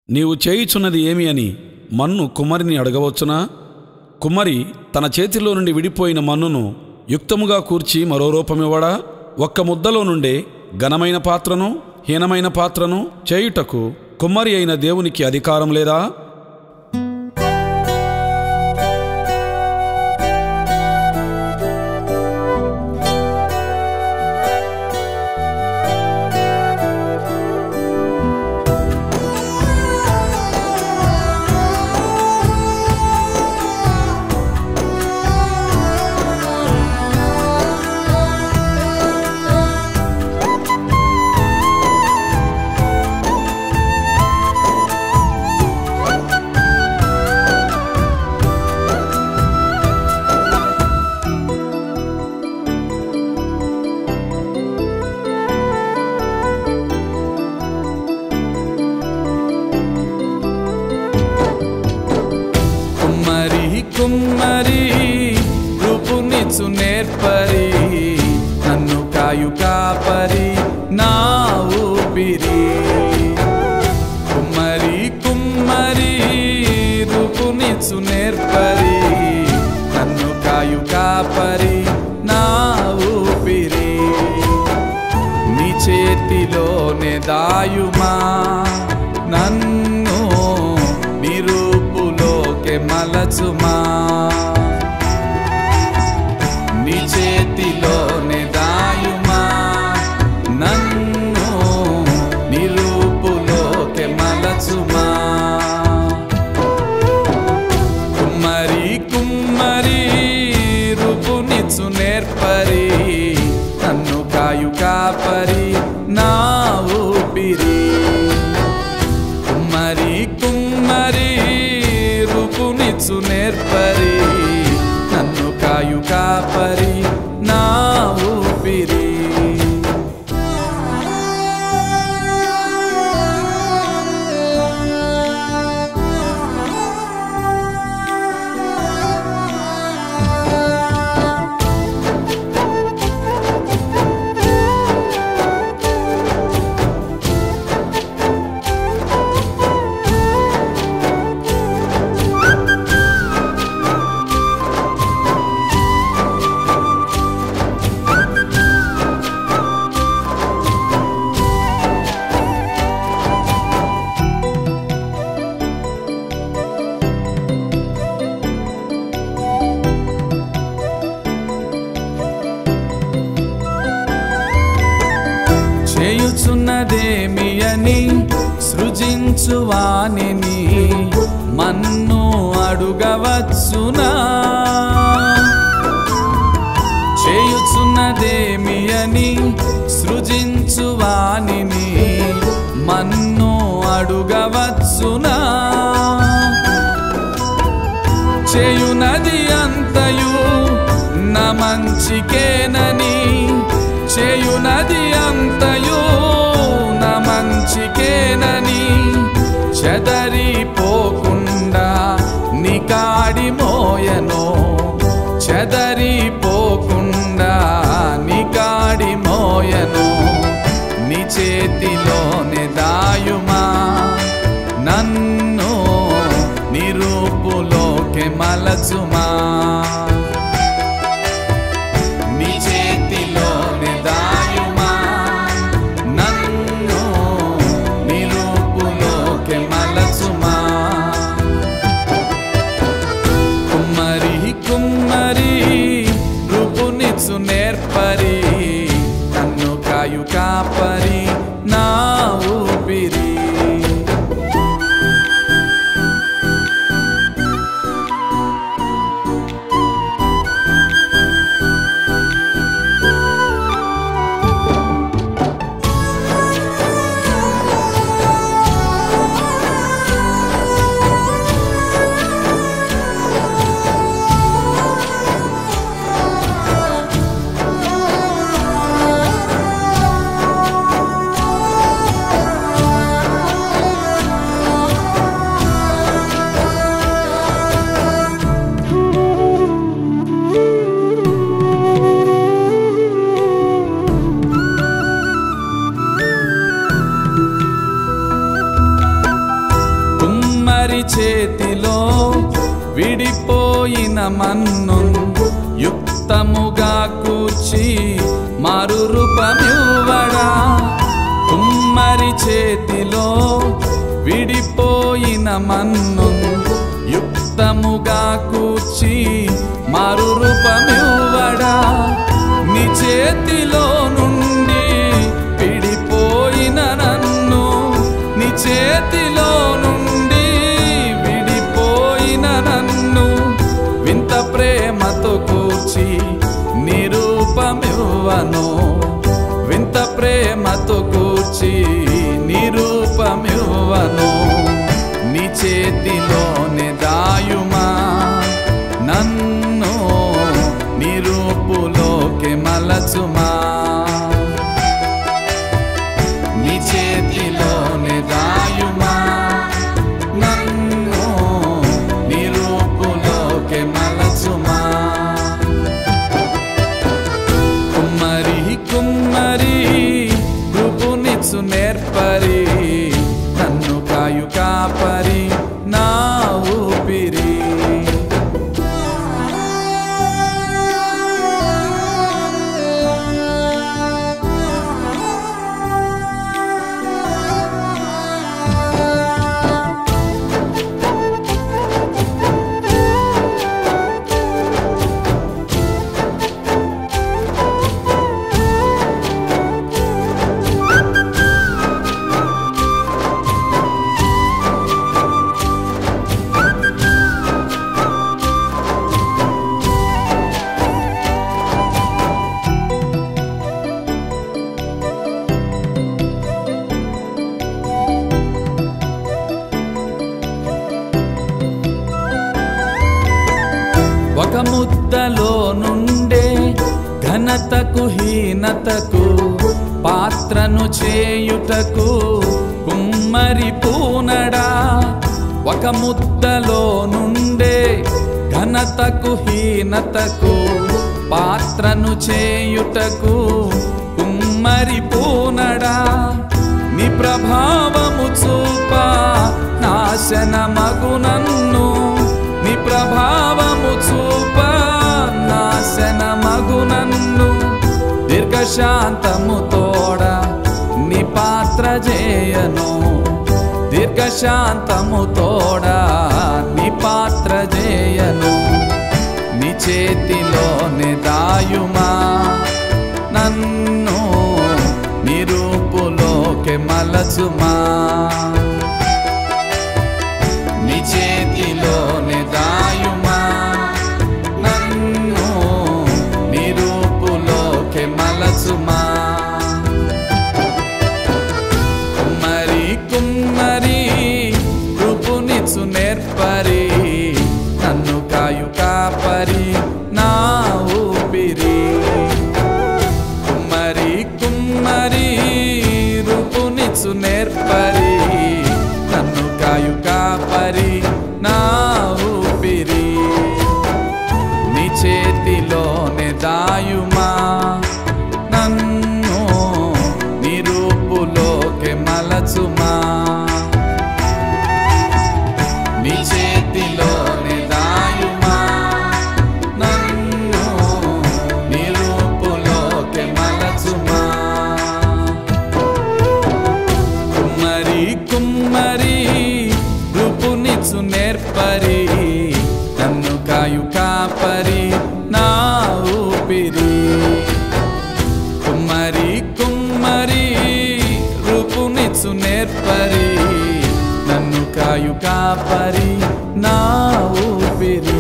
నీవు చేయుచున్నది ఏమి అని మన్ను కుమ్మరిని అడగవచ్చునా? కుమ్మరి తన చేతిలో నుండి విడిపోయిన మన్నును యుక్తముగా కూర్చి మరో రూపమివ్వడా? ఒక్క ముద్దలో నుండే ఘనమైన పాత్రను హీనమైన పాత్రను చేయుటకు కుమ్మరి అయిన దేవునికి అధికారం లేదా? కుమ్మరి రూపునిచ్చు నేర్పరి నన్ను కాయు కాపరి నా ఊపిరి. కుమ్మరి రూపునిచ్చు నేర్పరి నన్ను కాయు కాపరి నా ఊపిరి. నీ చేతిలోనే దాయుమా నన్ను నీ రూపులోకే మలచుమా. నీ చేతిలోనే దాయుమా నన్ను నీ రూపులోకే మలచుమా. కుమ్మరి రూపునిచ్చు నేర్పరి నన్ను కాయు కాపరి నా ఊపిరి. కుమ్మరి రూపునిచ్చు నేర్పరి నన్ను కాయు కాపరి నా ఊపిరి. చేయుచున్నదేమి అని సృజించువానిని మన్ను అడుగవచ్చునా? చేయుచున్నదేమి అని సృజించువానిని మన్ను అడుగవచ్చునా? చేయునది అంతయు నా మంచికేనని చేయునది అంతయు నా మంచికేనని చెదరిపోకుండా నీ కాడి మోయను. చెదరిపోకుండా నీ కాడి మోయను. నీ చేతిలోనే దాయుమా నన్ను నీ రూపులోకే మలచుమా. నీ చేతిలోనే దాయుమా నన్ను నీ రూపులోకే మలచుమా. కుమ్మరి రూపునిచ్చు నేర్పరి నన్ను కాయు కాపరి నా ఊపిరి. కుమ్మరి చేతిలో విడిపోయిన మన్ను యుక్తముగా కూర్చి మారు రూపమివ్వడా. కుమ్మరి చేతిలో విడిపోయిన మన్ను యుక్తముగా కూర్చి మారు రూపమివ్వడా. నీ చేతిలో నుండి విడిపోయిన నన్ను, నీ చేతిలో నుండి విడిపోయిన నన్ను వింత ప్రేమతో కూర్చి నీ రూపమివ్వను. వింత ప్రేమతో కూర్చి నీ రూపమివ్వను. నీ చేతిలోనే దాయుమా నన్ను, నీ రూపులోకి మలచుమా. నీ చేతిలోనే దాయుమా నన్ను, నీ రూపులోకి మలచుమా. కుమ్మరి కుమ్మరి రూపునిచ్చు నేర్పరి, నన్ను కాయు కాపరి నా ఊపిరి. ఒక ముద్దలో నుండే ఘనతకు హీనతకు పాత్రను చేయుటకు కుమ్మరి పూనడా. ఒక ముద్దలో నుండే ఘనతకు హీనతకు పాత్రను చేయుటకు కుమ్మరి పూనడా. నీ ప్రభావము చూప నాశనమగు నన్ను, నీ ప్రభావము చూప నాశనమగు నన్ను. దీర్ఘశాంతము తోడ నీ పాత్ర చేయను, దీర్ఘశాంతము తోడ నీ పాత్ర చేయను. నీ చేతిలోనే దాయుమా నన్ను, నీ రూపులోకి మలచుమా. నీ చేతిలోనే దాయుమా నన్ను, నీ రూపులోకి మలచుమా. కుమ్మరి కుమ్మరి రూపునిచ్చు నేర్పరి, నన్ను కాయు కాపరి నా ఊపిరి. కుమ్మరి కుమ్మరి రూపునిచ్చు నేర్పరి, నన్ను కాయు కాపరి నా ఊపిరి. నీ చేతిలోనే దాయుమా నన్ను, నీ రూపులోకి మలచుమా. నీ చేతిలోనే దాయుమా నన్ను, నీ రూపులోకి మలచుమా. కుమ్మరి కుమ్మరి రూపునిచ్చు నేర్పరి, నన్ను కాయు కాపరి నా ఊపిరి. కుమ్మరి కుమ్మరి రూపునిచ్చు నేర్పరి, నన్ను కాయు కాపరి నా ఊపిరి.